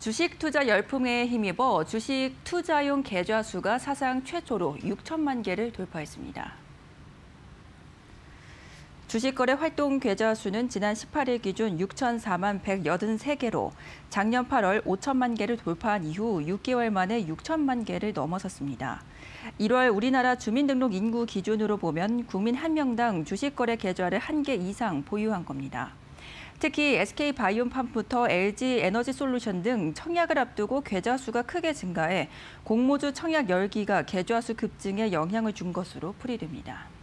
주식 투자 열풍에 힘입어 주식 투자용 계좌 수가 사상 최초로 6천만 개를 돌파했습니다. 주식거래 활동 계좌 수는 지난 18일 기준 6,004만 183개로 작년 8월 5천만 개를 돌파한 이후 6개월 만에 6천만 개를 넘어섰습니다. 1월 우리나라 주민등록 인구 기준으로 보면 국민 1명당 주식거래 계좌를 1개 이상 보유한 겁니다. 특히 SK바이옴팜부터 LG에너지솔루션 등 청약을 앞두고 계좌 수가 크게 증가해 공모주 청약 열기가 계좌 수 급증에 영향을 준 것으로 풀이됩니다.